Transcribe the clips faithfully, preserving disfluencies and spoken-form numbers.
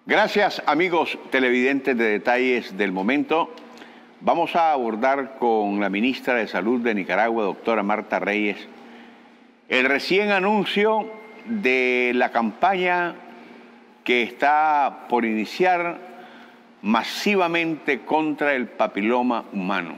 Gracias, amigos televidentes de Detalles del Momento. Vamos a abordar con la ministra de Salud de Nicaragua, doctora Marta Reyes, el recién anuncio de la campaña que está por iniciar masivamente contra el papiloma humano.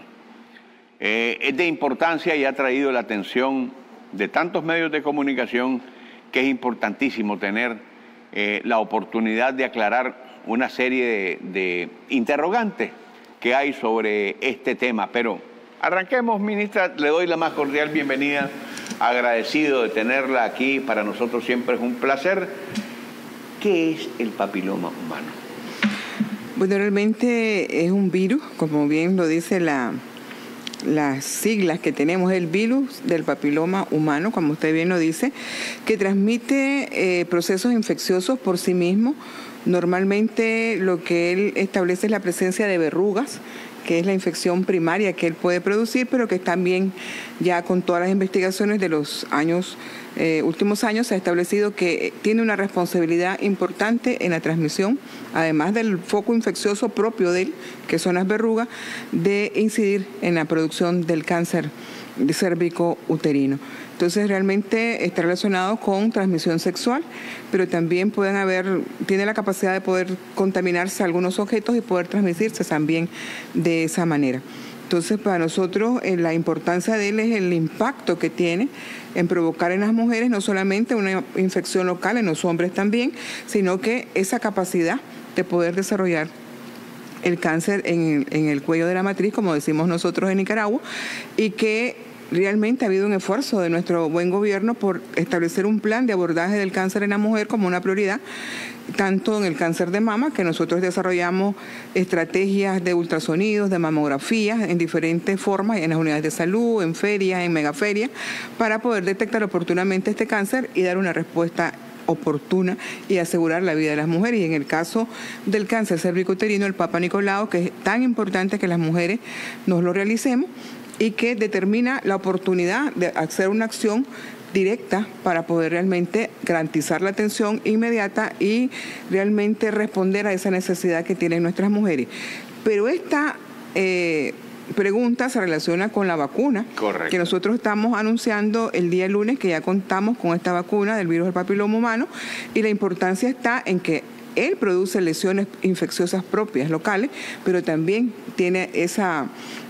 Eh, es de importancia y ha traído la atención de tantos medios de comunicación que es importantísimo tener eh, la oportunidad de aclarar una serie de, de interrogantes que hay sobre este tema. Pero arranquemos, ministra, le doy la más cordial bienvenida, agradecido de tenerla aquí, para nosotros siempre es un placer. ¿Qué es el papiloma humano? Bueno, realmente es un virus, como bien lo dice la, las siglas que tenemos, el virus del papiloma humano, como usted bien lo dice, que transmite eh, procesos infecciosos por sí mismo. Normalmente lo que él establece es la presencia de verrugas, que es la infección primaria que él puede producir, pero que también ya con todas las investigaciones de los años, eh, últimos años, se ha establecido que tiene una responsabilidad importante en la transmisión, además del foco infeccioso propio de él, que son las verrugas, de incidir en la producción del cáncer cérvico-uterino. Entonces realmente está relacionado con transmisión sexual, pero también pueden haber, tiene la capacidad de poder contaminarse algunos objetos y poder transmitirse también de esa manera. Entonces para nosotros eh, la importancia de él es el impacto que tiene en provocar en las mujeres no solamente una infección local, en los hombres también, sino que esa capacidad de poder desarrollar el cáncer en, en el cuello de la matriz, como decimos nosotros en Nicaragua, y que realmente ha habido un esfuerzo de nuestro buen gobierno por establecer un plan de abordaje del cáncer en la mujer como una prioridad, tanto en el cáncer de mama, que nosotros desarrollamos estrategias de ultrasonidos, de mamografías en diferentes formas, en las unidades de salud, en ferias, en megaferias, para poder detectar oportunamente este cáncer y dar una respuesta oportuna y asegurar la vida de las mujeres. Y en el caso del cáncer cérvico-uterino, el Papa Nicolau, que es tan importante que las mujeres nos lo realicemos, y que determina la oportunidad de hacer una acción directa para poder realmente garantizar la atención inmediata y realmente responder a esa necesidad que tienen nuestras mujeres. Pero esta eh, pregunta se relaciona con la vacuna. Correcto. Que nosotros estamos anunciando el día lunes que ya contamos con esta vacuna del virus del papiloma humano, y la importancia está en que él produce lesiones infecciosas propias locales, pero también tiene esa,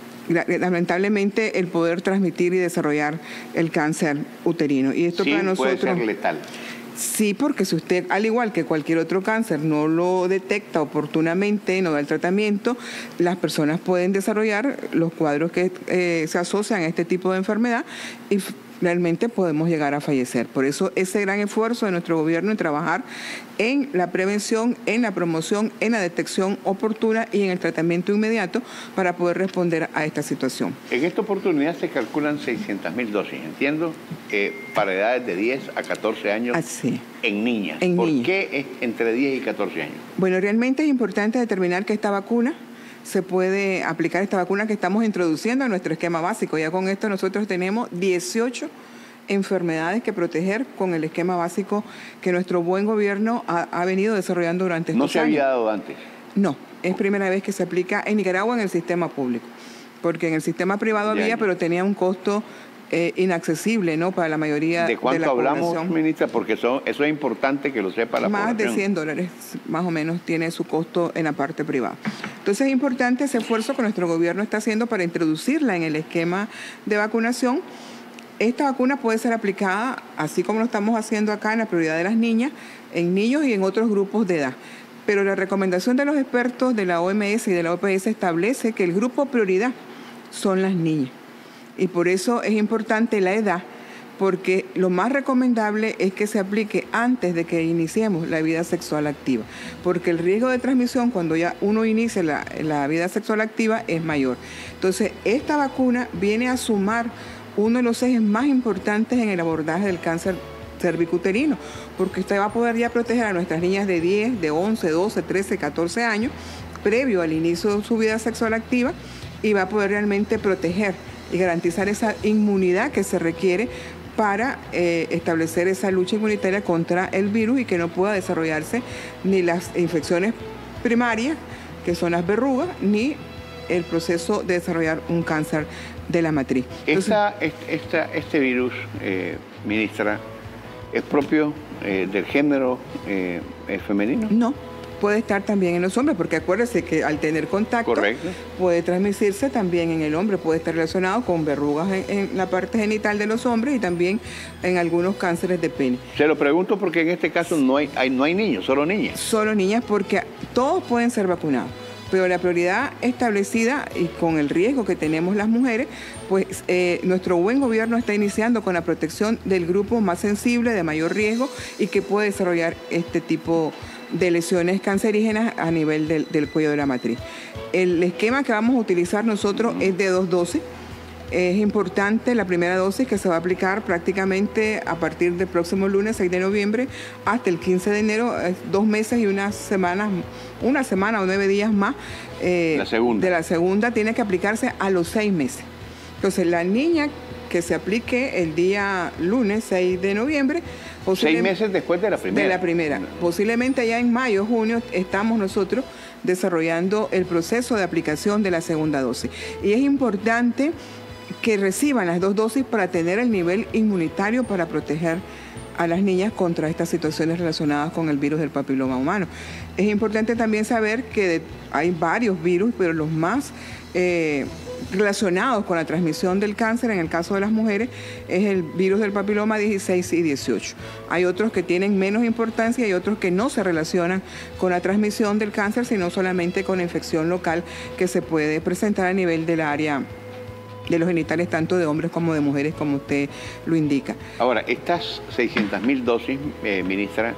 lamentablemente, el poder transmitir y desarrollar el cáncer uterino. Y esto sí, para nosotros puede ser letal. Sí, porque si usted, al igual que cualquier otro cáncer, no lo detecta oportunamente, no da el tratamiento, las personas pueden desarrollar los cuadros que eh, se asocian a este tipo de enfermedad y realmente podemos llegar a fallecer. Por eso ese gran esfuerzo de nuestro gobierno en trabajar en la prevención, en la promoción, en la detección oportuna y en el tratamiento inmediato para poder responder a esta situación. En esta oportunidad se calculan seiscientas mil dosis, entiendo, eh, para edades de diez a catorce años. Así. En niñas. En ¿Por niñas. qué es entre diez y catorce años? Bueno, realmente es importante determinar que esta vacuna se puede aplicar, esta vacuna que estamos introduciendo a nuestro esquema básico. Ya con esto nosotros tenemos dieciocho enfermedades que proteger con el esquema básico que nuestro buen gobierno ha, ha venido desarrollando durante estos años. ¿No se había dado antes? No, es primera vez que se aplica en Nicaragua en el sistema público, porque en el sistema privado había, pero tenía un costo eh, inaccesible, ¿no?, para la mayoría de la población. ¿De cuánto hablamos, ministra? Porque eso, eso es importante que lo sepa la población. Más de cien dólares, más o menos, tiene su costo en la parte privada. Entonces es importante ese esfuerzo que nuestro gobierno está haciendo para introducirla en el esquema de vacunación. Esta vacuna puede ser aplicada, así como lo estamos haciendo acá, en la prioridad de las niñas, en niños y en otros grupos de edad. Pero la recomendación de los expertos de la O M S y de la O P S establece que el grupo prioridad son las niñas. Y por eso es importante la edad, porque lo más recomendable es que se aplique antes de que iniciemos la vida sexual activa, porque el riesgo de transmisión cuando ya uno inicia la, la vida sexual activa es mayor. Entonces, esta vacuna viene a sumar uno de los ejes más importantes en el abordaje del cáncer cervicuterino, porque usted va a poder ya proteger a nuestras niñas de diez, de once, doce, trece, catorce años, previo al inicio de su vida sexual activa, y va a poder realmente proteger y garantizar esa inmunidad que se requiere para eh, establecer esa lucha inmunitaria contra el virus y que no pueda desarrollarse ni las infecciones primarias, que son las verrugas, ni el proceso de desarrollar un cáncer de la matriz. Entonces, esta, esta, este virus, eh, ministra, ¿es propio eh, del género eh, femenino? No. Puede estar también en los hombres, porque acuérdese que al tener contacto, correcto, puede transmitirse también en el hombre, puede estar relacionado con verrugas en, en la parte genital de los hombres y también en algunos cánceres de pene. Se lo pregunto porque en este caso no hay, hay, no hay niños, solo niñas. Solo niñas, porque todos pueden ser vacunados, pero la prioridad establecida y con el riesgo que tenemos las mujeres, pues eh, nuestro buen gobierno está iniciando con la protección del grupo más sensible, de mayor riesgo y que puede desarrollar este tipo de lesiones cancerígenas a nivel del, del cuello de la matriz. El esquema que vamos a utilizar nosotros es de dos dosis. Es importante la primera dosis que se va a aplicar prácticamente a partir del próximo lunes seis de noviembre hasta el quince de enero, dos meses y unas semanas, una semana o nueve días más eh, la segunda. de la segunda tiene que aplicarse a los seis meses. Entonces la niña que se aplique el día lunes seis de noviembre. Seis meses después de la primera. De la primera. Posiblemente ya en mayo, junio, estamos nosotros desarrollando el proceso de aplicación de la segunda dosis. Y es importante que reciban las dos dosis para tener el nivel inmunitario para proteger a las niñas contra estas situaciones relacionadas con el virus del papiloma humano. Es importante también saber que de, hay varios virus, pero los más eh, relacionados con la transmisión del cáncer, en el caso de las mujeres, es el virus del papiloma dieciséis y dieciocho. Hay otros que tienen menos importancia y otros que no se relacionan con la transmisión del cáncer, sino solamente con la infección local que se puede presentar a nivel del área de los genitales, tanto de hombres como de mujeres, como usted lo indica. Ahora, estas seiscientas mil dosis, eh, ministra,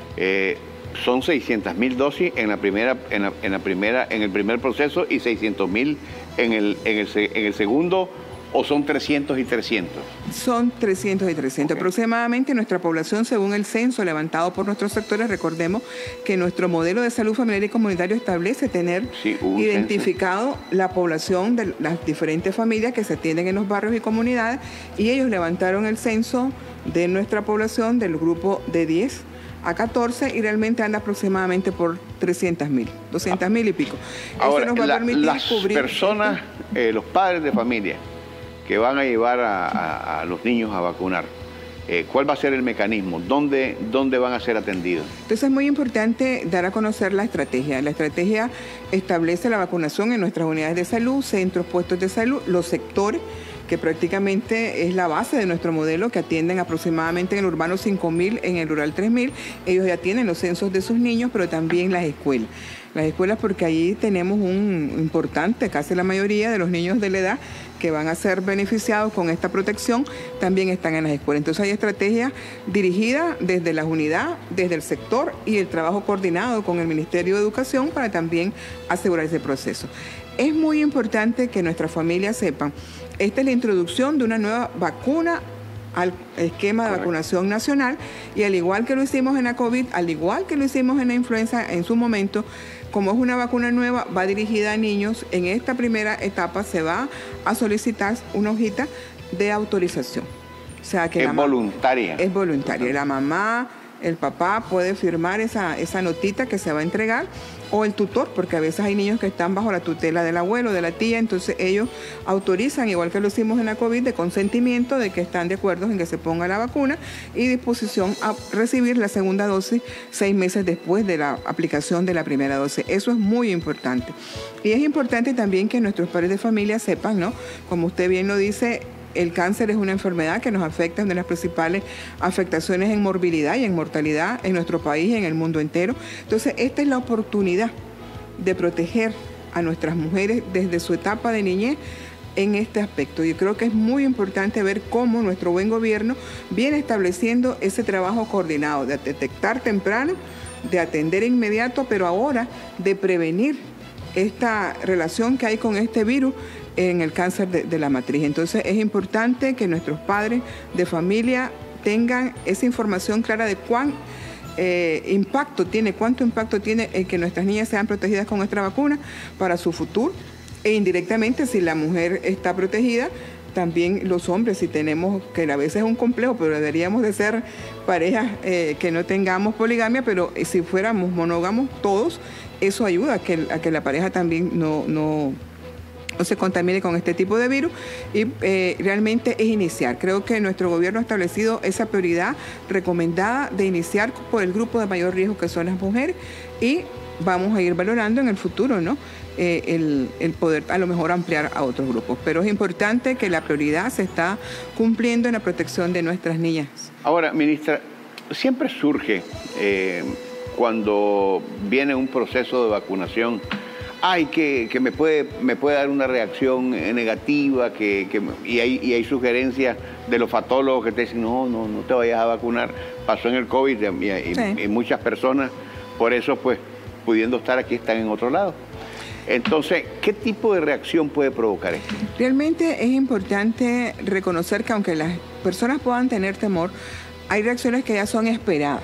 eh, son seiscientas mil dosis en la primera, en la, en la primera, en el primer proceso y seiscientos mil en el, en, el, en el segundo, ¿o son trescientos y trescientos? Son trescientos y trescientos. Okay. Aproximadamente nuestra población, según el censo levantado por nuestros sectores, recordemos que nuestro modelo de salud familiar y comunitario establece tener sí, identificado censo. La población de las diferentes familias que se atienden en los barrios y comunidades, y ellos levantaron el censo de nuestra población del grupo de diez a catorce y realmente anda aproximadamente por trescientas mil, doscientas mil y pico. Ahora, Eso nos va la, a permitir las cubrir personas, eh, los padres de familia que van a llevar a, a, a los niños a vacunar, eh, ¿cuál va a ser el mecanismo? ¿Dónde, ¿Dónde van a ser atendidos? Entonces es muy importante dar a conocer la estrategia. La estrategia establece la vacunación en nuestras unidades de salud, centros, puestos de salud, los sectores, que prácticamente es la base de nuestro modelo, que atienden aproximadamente en el urbano cinco mil, en el rural tres mil. Ellos ya tienen los censos de sus niños, pero también las escuelas. Las escuelas porque ahí tenemos un importante, casi la mayoría de los niños de la edad que van a ser beneficiados con esta protección, también están en las escuelas. Entonces hay estrategias dirigidas desde la unidad, desde el sector y el trabajo coordinado con el Ministerio de Educación para también asegurar ese proceso. Es muy importante que nuestras familias sepan, esta es la introducción de una nueva vacuna al esquema de vacunación nacional y al igual que lo hicimos en la COVID, al igual que lo hicimos en la influenza en su momento, como es una vacuna nueva, va dirigida a niños. En esta primera etapa se va a solicitar una hojita de autorización. O sea que es la voluntaria. Es voluntaria. La mamá, el papá puede firmar esa, esa notita que se va a entregar, o el tutor, porque a veces hay niños que están bajo la tutela del abuelo, de la tía, entonces ellos autorizan, igual que lo hicimos en la COVID, de consentimiento de que están de acuerdo en que se ponga la vacuna y disposición a recibir la segunda dosis seis meses después de la aplicación de la primera dosis. Eso es muy importante. Y es importante también que nuestros padres de familia sepan, ¿no? Como usted bien lo dice, el cáncer es una enfermedad que nos afecta, una de las principales afectaciones en morbilidad y en mortalidad en nuestro país y en el mundo entero. Entonces, esta es la oportunidad de proteger a nuestras mujeres desde su etapa de niñez en este aspecto. Yo creo que es muy importante ver cómo nuestro buen gobierno viene estableciendo ese trabajo coordinado de detectar temprano, de atender inmediato, pero ahora de prevenir esta relación que hay con este virus en el cáncer de, de la matriz. Entonces es importante que nuestros padres de familia tengan esa información clara de cuán eh, impacto tiene, cuánto impacto tiene el que nuestras niñas sean protegidas con nuestra vacuna para su futuro, e indirectamente si la mujer está protegida, también los hombres, si tenemos, que a veces es un complejo, pero deberíamos de ser parejas eh, que no tengamos poligamia, pero si fuéramos monógamos todos, eso ayuda a que, a que la pareja también no, no, no se contamine con este tipo de virus y eh, realmente es iniciar. Creo que nuestro gobierno ha establecido esa prioridad recomendada de iniciar por el grupo de mayor riesgo que son las mujeres y vamos a ir valorando en el futuro, ¿no? Eh, el, el poder a lo mejor ampliar a otros grupos. Pero es importante que la prioridad se está cumpliendo en la protección de nuestras niñas. Ahora, ministra, siempre surge eh, cuando viene un proceso de vacunación, ay, que, que me, puede, me puede dar una reacción negativa, que, que, y, hay, y hay sugerencias de los fatólogos que te dicen, no, no, no te vayas a vacunar. Pasó en el COVID y, y, sí. y muchas personas, por eso, pues, pudiendo estar aquí, están en otro lado. Entonces, ¿qué tipo de reacción puede provocar esto? Realmente es importante reconocer que aunque las personas puedan tener temor, hay reacciones que ya son esperadas.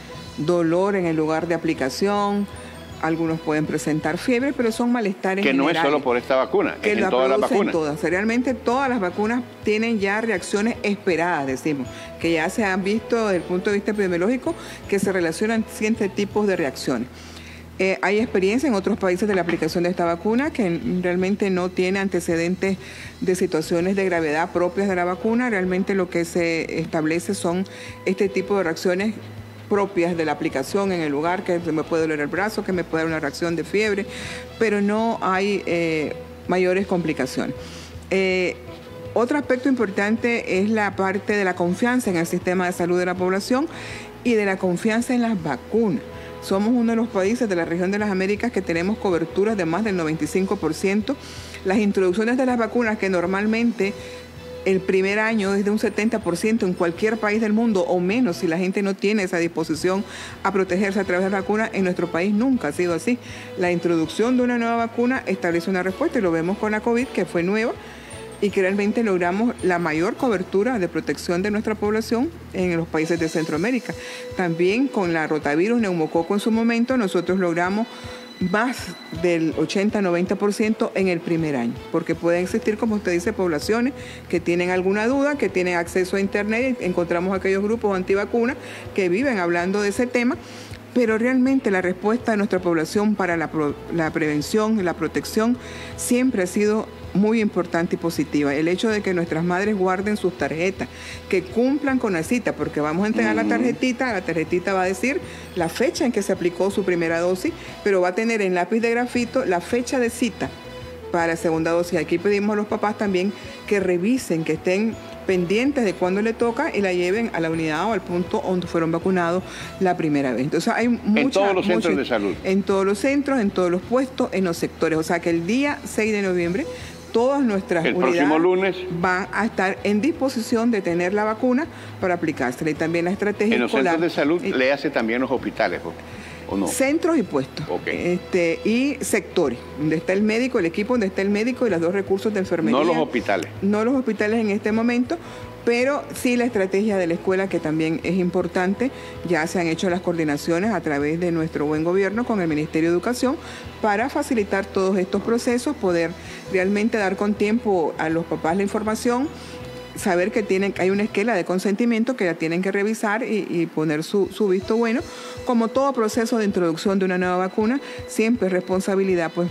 Dolor en el lugar de aplicación, algunos pueden presentar fiebre, pero son malestares que no generales, es solo por esta vacuna, que es la en todas las vacunas. Todas. Realmente todas las vacunas tienen ya reacciones esperadas, decimos, que ya se han visto desde el punto de vista epidemiológico que se relacionan ciertos tipos de reacciones. Eh, hay experiencia en otros países de la aplicación de esta vacuna que realmente no tiene antecedentes de situaciones de gravedad propias de la vacuna. Realmente lo que se establece son este tipo de reacciones propias de la aplicación en el lugar, que me puede doler el brazo, que me puede dar una reacción de fiebre, pero no hay eh, mayores complicaciones. Eh, otro aspecto importante es la parte de la confianza en el sistema de salud de la población y de la confianza en las vacunas. Somos uno de los países de la región de las Américas que tenemos coberturas de más del noventa y cinco por ciento. Las introducciones de las vacunas, que normalmente el primer año es de un setenta por ciento en cualquier país del mundo o menos si la gente no tiene esa disposición a protegerse a través de la vacuna, en nuestro país nunca ha sido así. La introducción de una nueva vacuna establece una respuesta y lo vemos con la COVID, que fue nueva, y que realmente logramos la mayor cobertura de protección de nuestra población en los países de Centroamérica. También con la rotavirus neumococo en su momento nosotros logramos más del ochenta a noventa por ciento en el primer año, porque pueden existir, como usted dice, poblaciones que tienen alguna duda, que tienen acceso a internet, encontramos aquellos grupos antivacunas que viven hablando de ese tema, pero realmente la respuesta de nuestra población para la, la prevención y la protección siempre ha sido muy importante y positiva. El hecho de que nuestras madres guarden sus tarjetas, que cumplan con la cita, porque vamos a entregar la tarjetita, la tarjetita va a decir la fecha en que se aplicó su primera dosis, pero va a tener en lápiz de grafito la fecha de cita para segunda dosis. Aquí pedimos a los papás también que revisen, que estén pendientes de cuándo le toca y la lleven a la unidad o al punto donde fueron vacunados la primera vez. Entonces hay mucha, en todos los mucha, centros de salud. En todos los centros, en todos los puestos, en los sectores. O sea que el día seis de noviembre todas nuestras el unidades próximo lunes van a estar en disposición de tener la vacuna para aplicársela. Y también la estrategia en los escolar, centros de salud y, le hace también los hospitales, ¿o no? Centros y puestos. Okay. Este, y sectores, donde está el médico, el equipo donde está el médico y los dos recursos de enfermería. No los hospitales. No los hospitales en este momento, pero sí la estrategia de la escuela, que también es importante. Ya se han hecho las coordinaciones a través de nuestro buen gobierno con el Ministerio de Educación para facilitar todos estos procesos, poder realmente dar con tiempo a los papás la información, saber que tienen, hay una esquela de consentimiento que la tienen que revisar y, y poner su, su visto bueno. Como todo proceso de introducción de una nueva vacuna, siempre es responsabilidad pues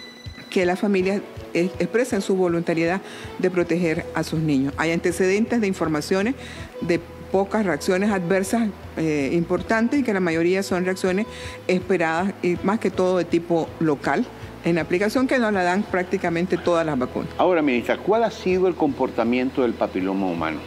que las familias expresen su voluntariedad de proteger a sus niños. Hay antecedentes de informaciones de pocas reacciones adversas eh, importantes y que la mayoría son reacciones esperadas y más que todo de tipo local en la aplicación, que nos la dan prácticamente todas las vacunas. Ahora, ministra, ¿cuál ha sido el comportamiento del papiloma humano?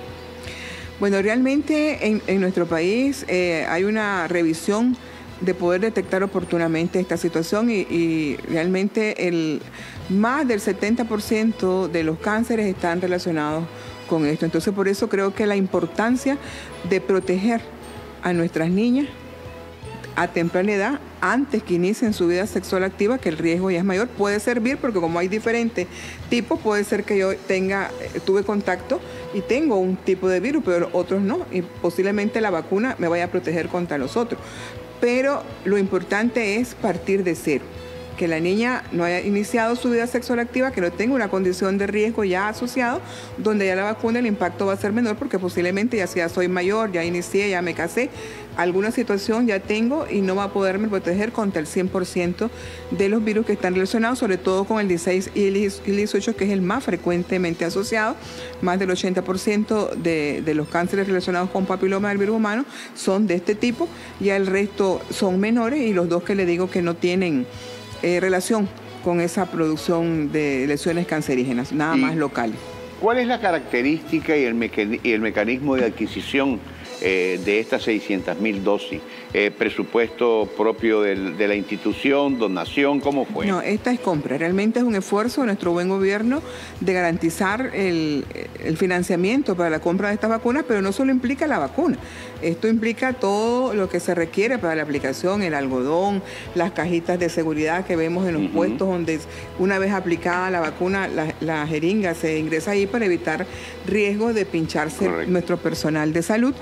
Bueno, realmente en, en nuestro país eh, hay una revisión de poder detectar oportunamente esta situación y, y realmente el, más del setenta por ciento de los cánceres están relacionados con esto. Entonces, por eso creo que la importancia de proteger a nuestras niñas a temprana edad, antes que inicien su vida sexual activa, que el riesgo ya es mayor, puede servir porque como hay diferentes tipos, puede ser que yo tenga, tuve contacto y tengo un tipo de virus, pero otros no, y posiblemente la vacuna me vaya a proteger contra los otros. Pero lo importante es partir de cero, que la niña no haya iniciado su vida sexual activa, que no tenga una condición de riesgo ya asociado, donde ya la vacuna el impacto va a ser menor, porque posiblemente ya sea soy mayor, ya inicié, ya me casé, alguna situación ya tengo y no va a poderme proteger contra el cien por ciento de los virus que están relacionados, sobre todo con el dieciséis y el dieciocho, que es el más frecuentemente asociado. Más del ochenta por ciento de, de los cánceres relacionados con papiloma del virus humano son de este tipo, ya el resto son menores, y los dos que le digo que no tienen eh, relación con esa producción de lesiones cancerígenas, nada más locales. ¿Cuál es la característica y el, mecan y el mecanismo de adquisición eh, de estas seiscientas mil dosis? Eh, ¿Presupuesto propio del, de la institución, donación? ¿Cómo fue? No, esta es compra. Realmente es un esfuerzo de nuestro buen gobierno de garantizar el, el financiamiento para la compra de estas vacunas, pero no solo implica la vacuna. Esto implica todo lo que se requiere para la aplicación, el algodón, las cajitas de seguridad que vemos en los uh-huh. puestos, donde una vez aplicada la vacuna, la, la jeringa se ingresa ahí para evitar riesgo de pincharse Correcto. Nuestro personal de salud,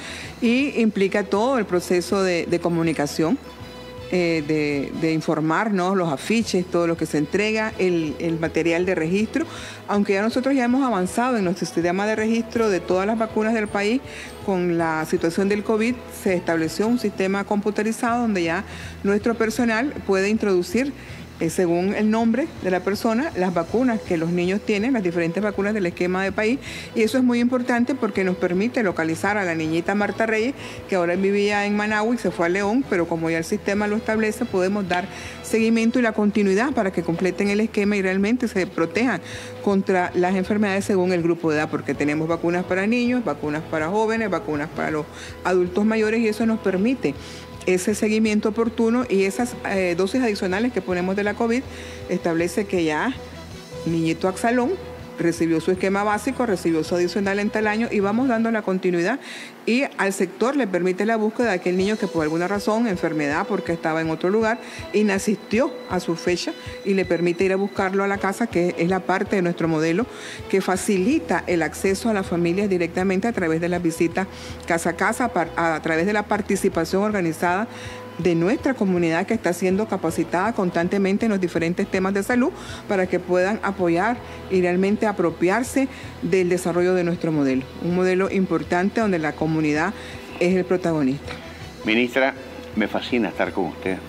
y implica todo el proceso de, de comunicación, eh, de, de informarnos, los afiches, todo lo que se entrega, el, el material de registro, aunque ya nosotros ya hemos avanzado en nuestro sistema de registro de todas las vacunas del país. Con la situación del COVID se estableció un sistema computarizado donde ya nuestro personal puede introducir, Eh, según el nombre de la persona, las vacunas que los niños tienen, las diferentes vacunas del esquema de país, y eso es muy importante porque nos permite localizar a la niñita Marta Reyes, que ahora vivía en Managua y se fue a León, pero como ya el sistema lo establece, podemos dar seguimiento y la continuidad para que completen el esquema y realmente se protejan contra las enfermedades según el grupo de edad, porque tenemos vacunas para niños, vacunas para jóvenes, vacunas para los adultos mayores, y eso nos permite ese seguimiento oportuno, y esas eh, dosis adicionales que ponemos de la COVID establece que ya niñito Axalón recibió su esquema básico, recibió su adicional en tal año, y vamos dando la continuidad, y al sector le permite la búsqueda de aquel niño que por alguna razón, enfermedad, porque estaba en otro lugar y no asistió a su fecha, y le permite ir a buscarlo a la casa, que es la parte de nuestro modelo que facilita el acceso a las familias directamente a través de las visitas casa a casa, a través de la participación organizada de nuestra comunidad, que está siendo capacitada constantemente en los diferentes temas de salud para que puedan apoyar y realmente apropiarse del desarrollo de nuestro modelo. Un modelo importante donde la comunidad es el protagonista. Ministra, me fascina estar con usted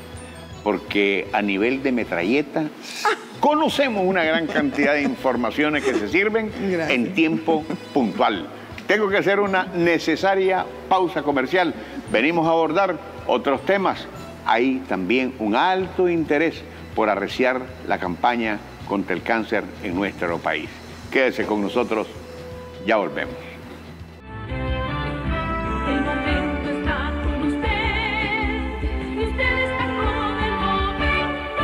porque a nivel de metralleta ah. conocemos una gran cantidad de informaciones que se sirven Gracias. En tiempo puntual. Tengo que hacer una necesaria pausa comercial. Venimos a abordar otros temas. Hay también un alto interés por arreciar la campaña contra el cáncer en nuestro país. Quédese con nosotros, ya volvemos. El momento está con usted, usted está con el momento.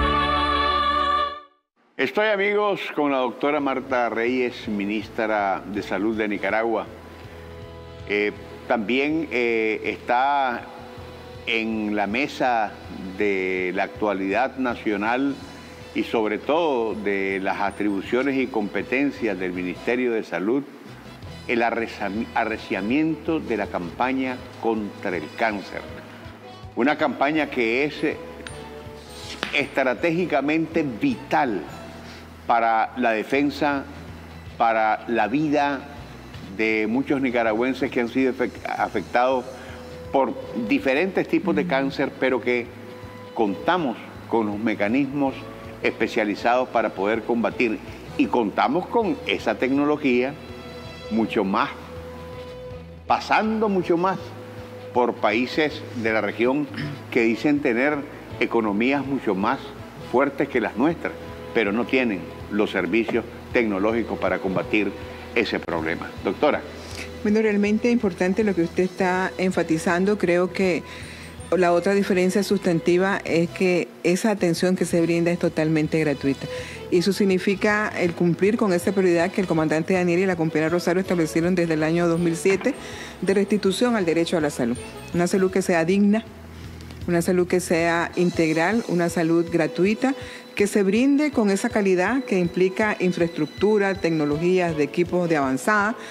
Estoy, amigos, con la doctora Marta Reyes, ministra de Salud de Nicaragua. Eh, también eh, está en la mesa de la actualidad nacional y sobre todo de las atribuciones y competencias del Ministerio de Salud, el arreciamiento de la campaña contra el cáncer. Una campaña que es estratégicamente vital para la defensa, para la vida de muchos nicaragüenses que han sido afectados por diferentes tipos de cáncer, pero que contamos con los mecanismos especializados para poder combatir, y contamos con esa tecnología mucho más, pasando mucho más por países de la región que dicen tener economías mucho más fuertes que las nuestras, pero no tienen los servicios tecnológicos para combatir ese problema. Doctora. Bueno, realmente importante lo que usted está enfatizando. Creo que la otra diferencia sustantiva es que esa atención que se brinda es totalmente gratuita. Y eso significa el cumplir con esa prioridad que el comandante Daniel y la compañera Rosario establecieron desde el año dos mil siete de restitución al derecho a la salud. Una salud que sea digna, una salud que sea integral, una salud gratuita, que se brinde con esa calidad que implica infraestructura, tecnologías de equipos de avanzada,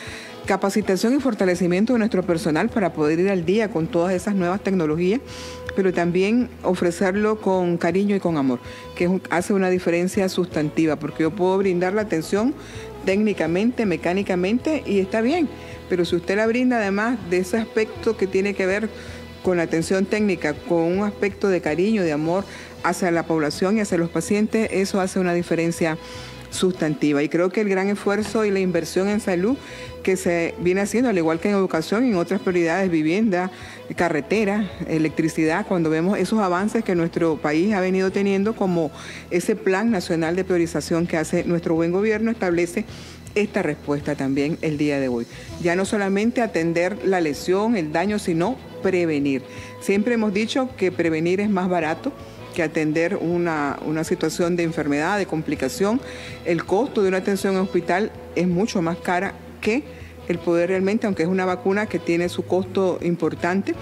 capacitación y fortalecimiento de nuestro personal para poder ir al día con todas esas nuevas tecnologías, pero también ofrecerlo con cariño y con amor, que es un- hace una diferencia sustantiva, porque yo puedo brindar la atención técnicamente, mecánicamente, y está bien, pero si usted la brinda además de ese aspecto que tiene que ver con la atención técnica, con un aspecto de cariño, de amor hacia la población y hacia los pacientes, eso hace una diferencia sustantiva. Y creo que el gran esfuerzo y la inversión en salud que se viene haciendo, al igual que en educación y en otras prioridades, vivienda, carretera, electricidad, cuando vemos esos avances que nuestro país ha venido teniendo, como ese Plan Nacional de Priorización que hace nuestro buen gobierno, establece esta respuesta también el día de hoy. Ya no solamente atender la lesión, el daño, sino prevenir. Siempre hemos dicho que prevenir es más barato que atender una, una situación de enfermedad, de complicación. El costo de una atención en hospital es mucho más cara que el poder realmente, aunque es una vacuna que tiene su costo importante,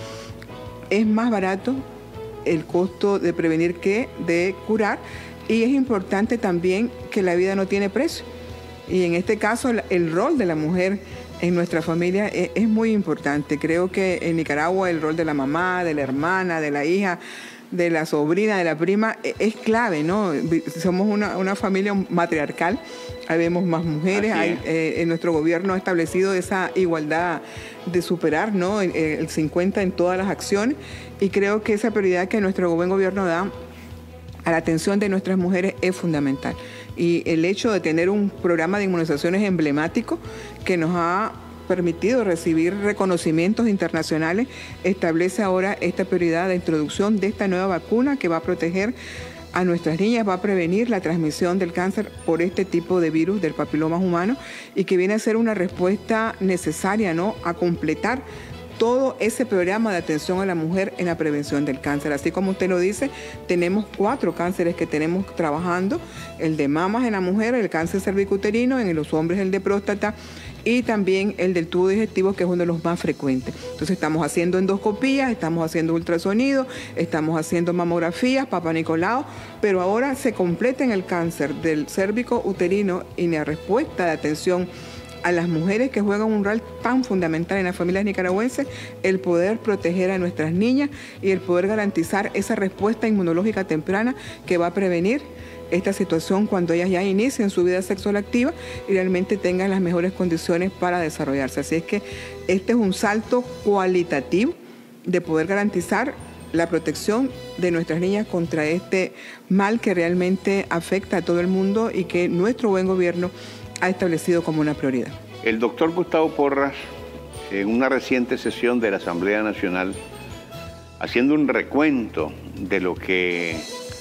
es más barato el costo de prevenir que de curar. Y es importante también que la vida no tiene precio. Y en este caso el, el rol de la mujer en nuestra familia es, es muy importante. Creo que en Nicaragua el rol de la mamá, de la hermana, de la hija, de la sobrina, de la prima, e- es clave, ¿no? Vi- Somos una, una familia matriarcal, ahí vemos más mujeres, Así hay, es. eh, en nuestro gobierno ha establecido esa igualdad de superar, ¿no? el, el cincuenta en todas las acciones, y creo que esa prioridad que nuestro buen gobierno da a la atención de nuestras mujeres es fundamental. Y el hecho de tener un programa de inmunizaciones emblemático que nos ha permitido recibir reconocimientos internacionales establece ahora esta prioridad de introducción de esta nueva vacuna que va a proteger a nuestras niñas, va a prevenir la transmisión del cáncer por este tipo de virus del papiloma humano, y que viene a ser una respuesta necesaria, ¿no?, a completar todo ese programa de atención a la mujer en la prevención del cáncer. Así como usted lo dice, tenemos cuatro cánceres que tenemos trabajando: el de mamas en la mujer, el cáncer cervicuterino, en los hombres el de próstata, y también el del tubo digestivo, que es uno de los más frecuentes. Entonces estamos haciendo endoscopías, estamos haciendo ultrasonido, estamos haciendo mamografías, Papa Nicolau, pero ahora se completa en el cáncer del cérvico uterino y la respuesta de atención a las mujeres, que juegan un rol tan fundamental en las familias nicaragüenses, el poder proteger a nuestras niñas y el poder garantizar esa respuesta inmunológica temprana que va a prevenir esta situación cuando ellas ya inicien su vida sexual activa y realmente tengan las mejores condiciones para desarrollarse. Así es que este es un salto cualitativo de poder garantizar la protección de nuestras niñas contra este mal que realmente afecta a todo el mundo y que nuestro buen gobierno ha establecido como una prioridad. El doctor Gustavo Porras, en una reciente sesión de la Asamblea Nacional, haciendo un recuento de lo que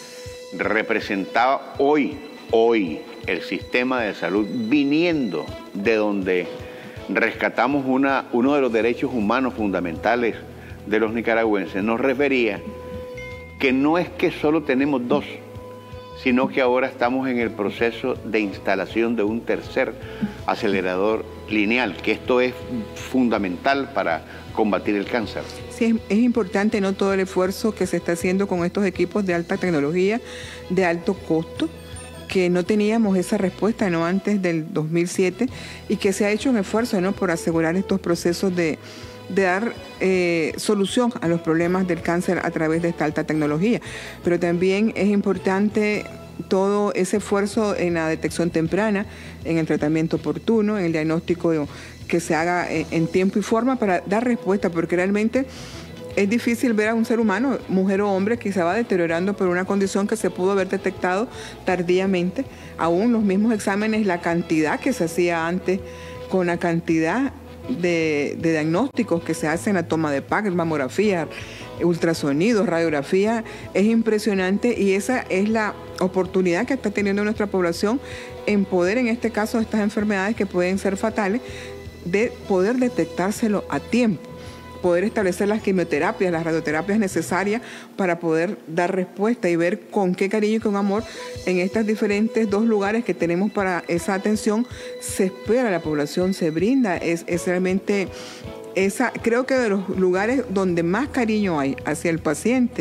representaba hoy, hoy, el sistema de salud, viniendo de donde rescatamos una, uno de los derechos humanos fundamentales de los nicaragüenses, nos refería que no es que solo tenemos dos, sino que ahora estamos en el proceso de instalación de un tercer acelerador lineal, que esto es fundamental para combatir el cáncer. Sí, es, es importante, ¿no?, todo el esfuerzo que se está haciendo con estos equipos de alta tecnología, de alto costo, que no teníamos esa respuesta, ¿no?, antes del dos mil siete, y que se ha hecho un esfuerzo, ¿no?, por asegurar estos procesos de, de dar eh, solución a los problemas del cáncer a través de esta alta tecnología. Pero también es importante todo ese esfuerzo en la detección temprana, en el tratamiento oportuno, en el diagnóstico que se haga en tiempo y forma para dar respuesta, porque realmente es difícil ver a un ser humano, mujer o hombre, que se va deteriorando por una condición que se pudo haber detectado tardíamente. Aún los mismos exámenes, la cantidad que se hacía antes, con la cantidad de, de diagnósticos que se hacen, la toma de P A C, mamografía, ultrasonidos, radiografía, es impresionante, y esa es la oportunidad que está teniendo nuestra población en poder, en este caso, estas enfermedades que pueden ser fatales, de poder detectárselo a tiempo, poder establecer las quimioterapias, las radioterapias necesarias para poder dar respuesta y ver con qué cariño y con amor en estos diferentes dos lugares que tenemos para esa atención se espera la población, se brinda, es, es realmente esa, creo que de los lugares donde más cariño hay hacia el paciente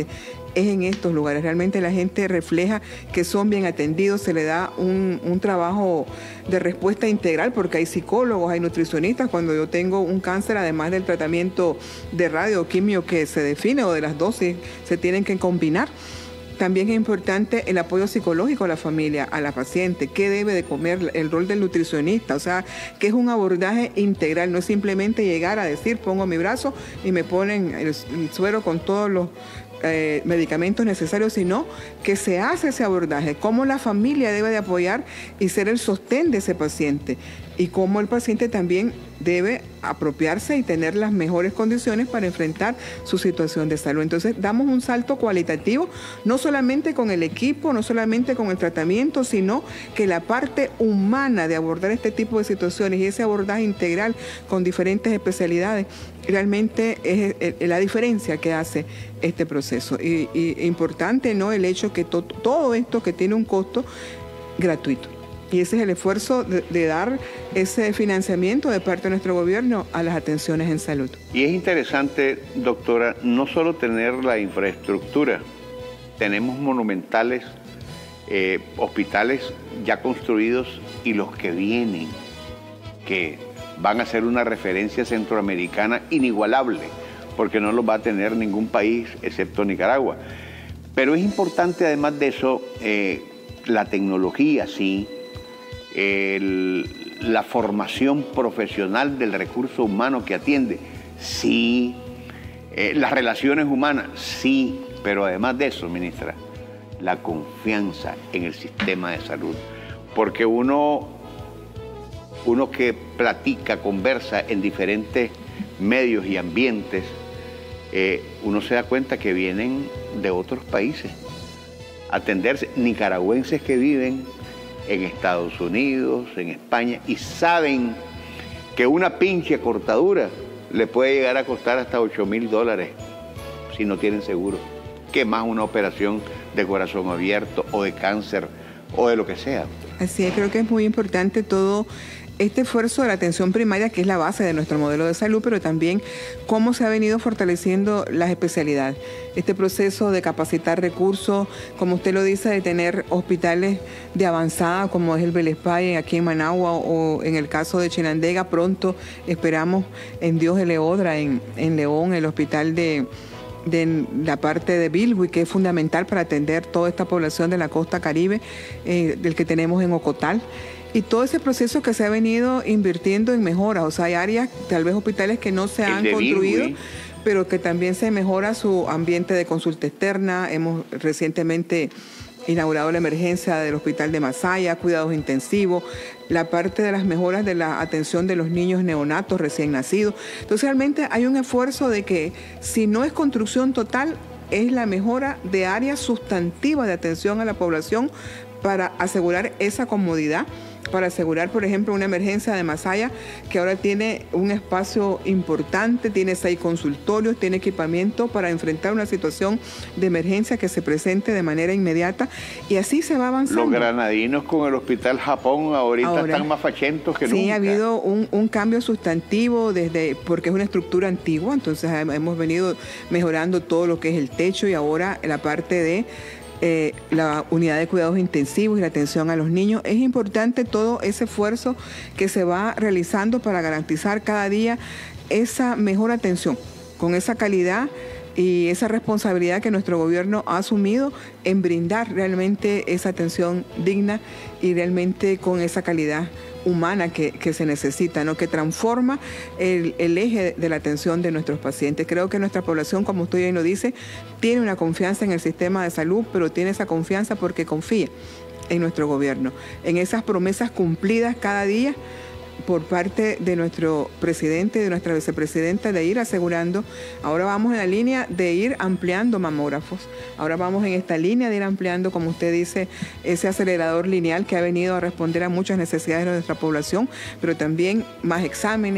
es en estos lugares. Realmente la gente refleja que son bien atendidos, se le da un, un trabajo de respuesta integral porque hay psicólogos, hay nutricionistas. Cuando yo tengo un cáncer, además del tratamiento de radio o quimio que se define o de las dosis, se tienen que combinar. También es importante el apoyo psicológico a la familia, a la paciente, qué debe de comer, el rol del nutricionista, o sea, que es un abordaje integral, no es simplemente llegar a decir, pongo mi brazo y me ponen el, el suero con todos los eh, medicamentos necesarios, sino que se hace ese abordaje, cómo la familia debe de apoyar y ser el sostén de ese paciente, y cómo el paciente también debe apropiarse y tener las mejores condiciones para enfrentar su situación de salud. Entonces, damos un salto cualitativo, no solamente con el equipo, no solamente con el tratamiento, sino que la parte humana de abordar este tipo de situaciones y ese abordaje integral con diferentes especialidades, realmente es la diferencia que hace este proceso. Y, y importante, ¿no?, el hecho que to, todo esto que tiene un costo gratuito. Y ese es el esfuerzo de, de dar ese financiamiento de parte de nuestro gobierno a las atenciones en salud. Y es interesante, doctora, no solo tener la infraestructura, tenemos monumentales eh, hospitales ya construidos y los que vienen, que van a ser una referencia centroamericana inigualable, porque no los va a tener ningún país excepto Nicaragua. Pero es importante, además de eso, eh, la tecnología, sí, El, la formación profesional del recurso humano que atiende, sí, eh, las relaciones humanas, sí, pero además de eso, ministra, la confianza en el sistema de salud, porque uno, uno que platica, conversa en diferentes medios y ambientes, eh, uno se da cuenta que vienen de otros países a atenderse, nicaragüenses que viven en Estados Unidos, en España, y saben que una pinche cortadura le puede llegar a costar hasta ocho mil dólares si no tienen seguro. ¿Qué más una operación de corazón abierto o de cáncer o de lo que sea? Así es, creo que es muy importante todo este esfuerzo de la atención primaria, que es la base de nuestro modelo de salud, pero también cómo se ha venido fortaleciendo las especialidades. Este proceso de capacitar recursos, como usted lo dice, de tener hospitales de avanzada, como es el Belespay aquí en Managua, o en el caso de Chinandega, pronto esperamos en Dios de Leodra, en, en León, el hospital de... de la parte de Bilwi, que es fundamental para atender toda esta población de la costa caribe, eh, del que tenemos en Ocotal, y todo ese proceso que se ha venido invirtiendo en mejoras. O sea, hay áreas, tal vez hospitales que no se han construido, Bilwi, pero que también se mejora su ambiente de consulta externa. Hemos recientemente inaugurado la emergencia del hospital de Masaya, cuidados intensivos, la parte de las mejoras de la atención de los niños neonatos recién nacidos. Entonces realmente hay un esfuerzo de que, si no es construcción total, es la mejora de áreas sustantivas de atención a la población para asegurar esa comodidad, para asegurar, por ejemplo, una emergencia de Masaya, que ahora tiene un espacio importante, tiene seis consultorios, tiene equipamiento para enfrentar una situación de emergencia que se presente de manera inmediata, y así se va avanzando. Los granadinos con el Hospital Japón ahorita ahora están más fachentos que sí, nunca. Sí, ha habido un, un cambio sustantivo, desde porque es una estructura antigua, entonces hemos venido mejorando todo lo que es el techo, y ahora la parte de Eh, la unidad de cuidados intensivos y la atención a los niños. Es importante todo ese esfuerzo que se va realizando para garantizar cada día esa mejor atención, con esa calidad y esa responsabilidad que nuestro gobierno ha asumido en brindar realmente esa atención digna y realmente con esa calidad humana que, que se necesita, ¿no?, que transforma el, el eje de la atención de nuestros pacientes. Creo que nuestra población, como usted bien lo dice, tiene una confianza en el sistema de salud, pero tiene esa confianza porque confía en nuestro gobierno, en esas promesas cumplidas cada día por parte de nuestro presidente y de nuestra vicepresidenta, de ir asegurando. Ahora vamos en la línea de ir ampliando mamógrafos, ahora vamos en esta línea de ir ampliando, como usted dice, ese acelerador lineal que ha venido a responder a muchas necesidades de nuestra población, pero también más exámenes,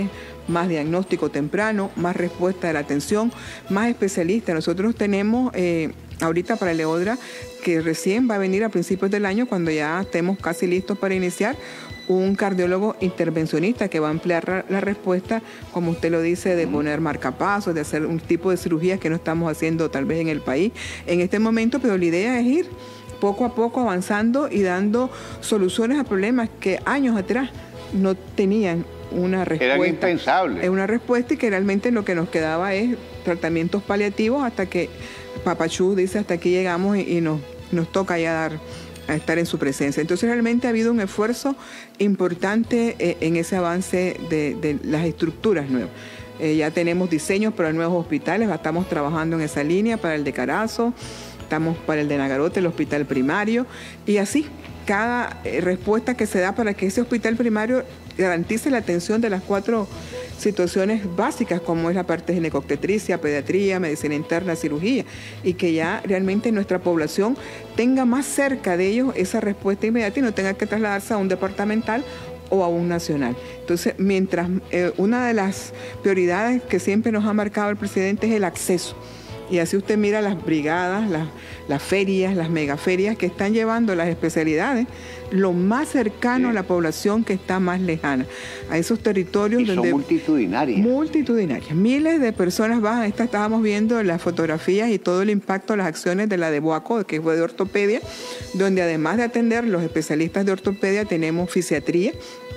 más diagnóstico temprano, más respuesta de la atención, más especialistas. Nosotros tenemos eh, ahorita para Leodra, que recién va a venir a principios del año, cuando ya estemos casi listos para iniciar, un cardiólogo intervencionista que va a ampliar la respuesta, como usted lo dice, de poner marcapasos, de hacer un tipo de cirugías que no estamos haciendo tal vez en el país en este momento, pero la idea es ir poco a poco avanzando y dando soluciones a problemas que años atrás no tenían una respuesta. Eran impensables. Es una respuesta, y que realmente lo que nos quedaba es tratamientos paliativos hasta que Papachú dice hasta aquí llegamos y, y nos, nos toca ya dar a estar en su presencia. Entonces realmente ha habido un esfuerzo importante eh, en ese avance de, de las estructuras nuevas. Eh, ya tenemos diseños para nuevos hospitales, estamos trabajando en esa línea para el de Carazo, estamos para el de Nagarote, el hospital primario, y así cada eh, respuesta que se da para que ese hospital primario garantice la atención de las cuatro situaciones básicas, como es la parte de ginecobstetricia, pediatría, medicina interna, cirugía, y que ya realmente nuestra población tenga más cerca de ellos esa respuesta inmediata y no tenga que trasladarse a un departamental o a un nacional. Entonces, mientras eh, una de las prioridades que siempre nos ha marcado el presidente es el acceso. Y así usted mira las brigadas, las, las ferias, las megaferias que están llevando las especialidades lo más cercano, sí, a la población que está más lejana, a esos territorios y donde... son multitudinarias. Multitudinarias. Miles de personas van. Esta estábamos viendo las fotografías y todo el impacto de las acciones de la de Boaco, que fue de ortopedia, donde además de atender los especialistas de ortopedia, tenemos fisiatría,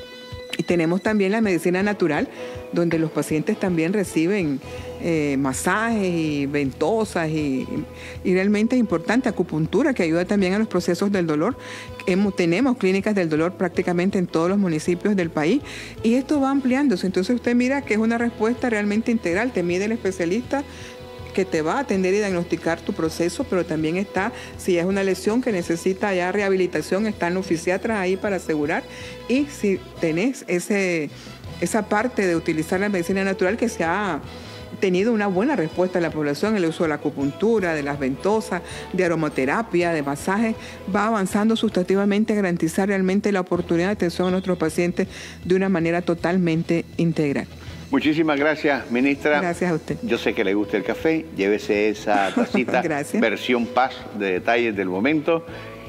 y tenemos también la medicina natural, donde los pacientes también reciben eh, masajes y ventosas y, y realmente es importante, acupuntura, que ayuda también a los procesos del dolor. Hemos, tenemos clínicas del dolor prácticamente en todos los municipios del país, y esto va ampliándose. Entonces usted mira que es una respuesta realmente integral. Te mide el especialista que te va a atender y diagnosticar tu proceso, pero también está, si es una lesión que necesita ya rehabilitación, están los fisiatras ahí para asegurar. Y si tenés ese, esa parte de utilizar la medicina natural, que se ha tenido una buena respuesta a la población, el uso de la acupuntura, de las ventosas, de aromaterapia, de masajes, va avanzando sustantivamente a garantizar realmente la oportunidad de atención a nuestros pacientes de una manera totalmente integral. Muchísimas gracias, ministra. Gracias a usted. Yo sé que le gusta el café, llévese esa tacita versión Paz de detalles del momento,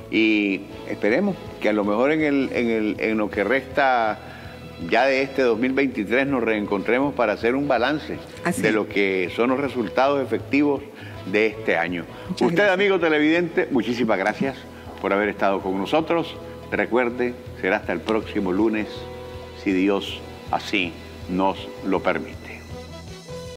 y esperemos que a lo mejor en, el, en, el, en lo que resta ya de este dos mil veintitrés nos reencontremos para hacer un balance Así de lo que son los resultados efectivos de este año. Muchas Usted, gracias. Amigo televidente, muchísimas gracias por haber estado con nosotros. Recuerde, será hasta el próximo lunes, si Dios así nos lo permite.